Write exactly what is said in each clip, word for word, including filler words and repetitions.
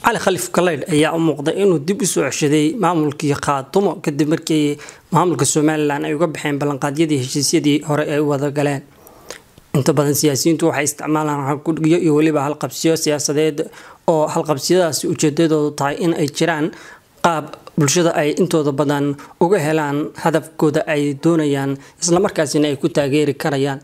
علي خليف كلايد ayaa u muuqday inuu dib u soo ceshaday maamulkii Khaatumo kadib markii maamulka Soomaaliland ay uga baxeen ballanqaadyadii heshiisyadii hore ay wada galeen inta badan siyaasiyiintu waxay isticmaalaan halqabsiyo iyo waliba halqabsiyo siyaasadeed oo halqabsiyadaasi ujeedadoodu tahay in ay jiraan qaab bulshada ay intooda badan uga helaan hadafkooda ay doonayaan isla markaasina ay ku taageeri karayaan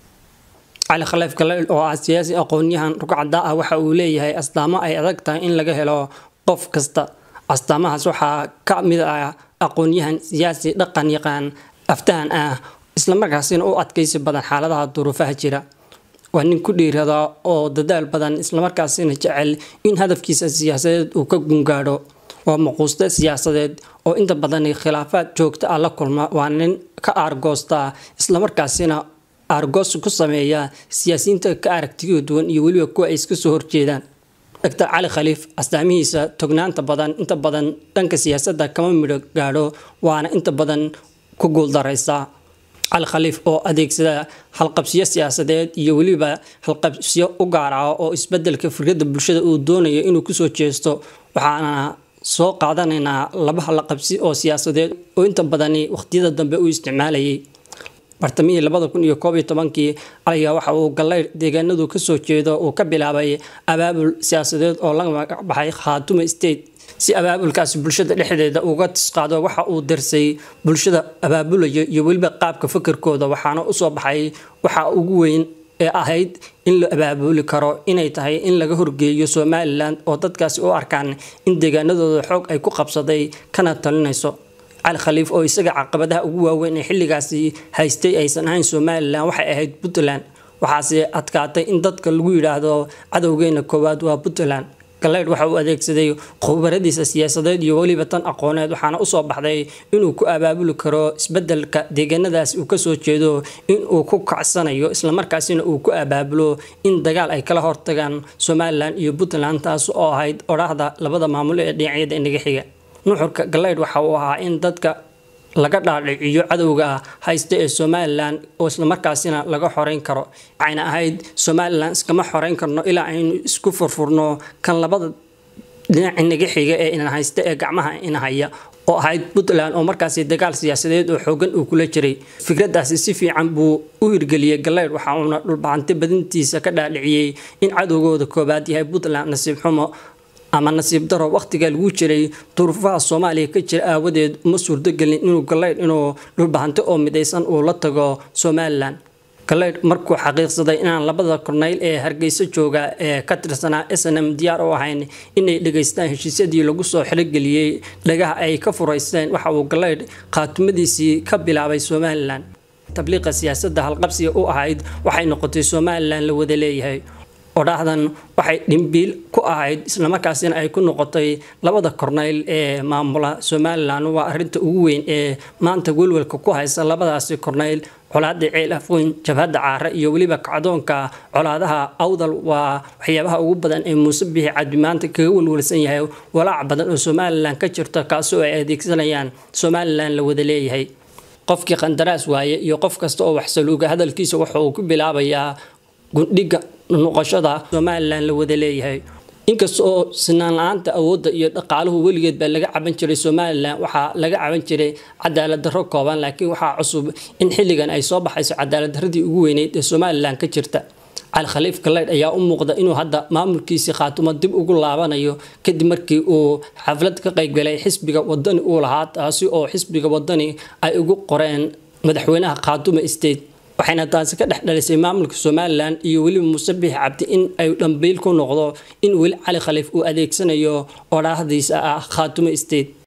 علي خليف كلايد oo ah siyaasi aqoonyahan rugcada ah waxa uu leeyahay astaamo ay adag tahay in laga helo qof kasta astaamahaas waxa ka mid ah aqoonyahan siyaasi dhaqan yaqaan aftaan ah isla markaasina uu adkaysi badan xaaladaha duruufaha jira waa nin ku dhiirada oo dadaal badan isla markaasina jecel in hadafkiisa siyaasadeed uu ka gungaadho waa maquusta siyaasadeed oo inta badan khilaafaad joogto ah la kulma waa nin ka argoosta isla markaasina argos ku sameeya siyaasiyiinta ka aragtiyo duwan iyo waliba kuwa ay iska soo horjeedaan Doctor Cali Khaliif astaamihiisa tognaanta badan inta badan dhanka siyaasadda kama midho gaadho waana inta badan ku guuldareysa Cali Khaliif oo adeegsada halqabsiyo siyaasadeed iyo waliba halqabsiyo u gaar ah oo isbedelka fikrada bulshada uu doonayo inuu ku soo jeesto waxaana soo qaadanaynaa laba halqabsi oo siyaasadeed oo inta badan waqtiyada dambe uu isticmaalayay bartamihii labada kun iyo koob iyo tobankii ayaa waxa uu galay deegaanadu ka soo jeedo oo ka bilaabay abaabul siyaasadeed oo laga baxay Khaatumo State si abaabulkaas bulshada dhexdeeda uga tisqaado waxa uu dirsay bulshada abaabulayo iyo waliba qaabka fikirkooda waxaana u soo baxay waxa ugu weyn ee ahayd in la abaabuli karo inay tahay in laga horgeeyo Soomaaliland oo dadkaasi u arkaan in deegaanadooda xoog ay ku qabsaday kana talinayso علي خليف oo isaga caqabadaha ugu waaweyn ee xilligaasi haystay aysan ahayn Soomaaliland waxay ahayd Puntland waxaase adkaatay in dadka lagu yiraahdo cadawgeena koowaad waa Puntland Kalayd waxa uu adeegsaday khubaradiisa siyaasadeed iyo waliba tan aqooneed waxaana u soo baxday inuu ku abaabuli karo isbedelka deegaanadaas uu ka soo jeedo in uu ku kacsanayo isla markaasina uu ku abaabulo in dagaal ay kala hortagaan Soomaaliland iyo Puntland taas oo ahayd oraahda labada maamul ee dhinacyada inaga xiga nuxurka Kalayd waxa uu ahaa in dadka laga dhaadhiciyo cadawga haysta ee Soomaaliland oo isla markaasina laga xoreyn karo ayna ahayd Soomaaliland iskama xoreyn karno ilaa aynu isku furfurno kan labada dhinac inaga xiga ee in haysta ee gacmaha in haya oo ahayd Puntland oo markaasi dagaal siyaasadeed oo xoogan uu kula jiray fikradaasi si fiican buu u hirgeliyay Kalayd waxa uu dhulbaanta badintiisa ka dhaadhiciyay in cadawgooda koobaad yahay Puntland nasiib xumo ama nasiib daro waqtiga lagu jiray duruufaha Soomaaliya ka jira aawadeed ma suurtagelin inuu Kalayd inuu dhulbaanta oo midaysan uu la tago Soomaaliland Kalayd markuu xaqiiqsaday inaan labada korneyl ee Hargeysa jooga ee ka tirsanaa S N M diyaar u ahayn inay dhageystaan heshiisyadii lagu soo xirigeliyay dhagaha ay ka fureysteen waxa uu Kalayd qaatumadiisii ka bilaabay Soomaaliland tabliiqa siyaasadda halqabsiga u ahayd waxay noqotay Soomaaliland la wada leeyahay odahdan waxay dhimbiil ku ahayd isla markaasina ay ku noqotay labada korneyl ee maamula Soomaaliland waa arinta ugu weyn ee maanta welwelka ku haysa labadaasi korneyl colaadda ceel afweyn jabhadda caara iyo waliba kacdoonka colaadaha awdal waa waxyaabaha ugu badan ee Muuse Bixi Cabdi maanta kaga welwelsan yahay walaac badan oo Soomaaliland ka jirta kaasoo ay adeegsanayaan Soomaaliland la wada leeyahay qofkii qandaraas waaye iyo qof kasta oo wax saluuga hadalkiisa waxa uu ku bilaabayaa guddiga noqoshada Soomaaliland la wada leeyahay inkastoo sinaan la'aanta awoodda iyo dhaqaaluhu weligeed baa laga caban jiray Soomaaliland waxa laga caban jiray cadaalad darro kooban laakiin waxa cusub in xilligan ay soo baxayso cadaalad darradii ugu weyneyd ee Soomaaliland ka jirta Cali Khaliif Kalayd ayaa u muuqda inuu hadda maamulkiisa Khaatumo dib ugu laabanayo kadib markii uu xaflad ka qayb galay xisbiga wadani uu lahaa taasi oo xisbiga wadani ay ugu qoreen madaxweynaha Khaatumo State waxayna taasi ka dhaxdhalisay maamulka Soomaaliland iyo waliba Muuse Bixi Cabdi in ay dhambiil ku noqdo in wali Cali Khaliif uu adeegsanayo oraahdiisa ah Khaatumo State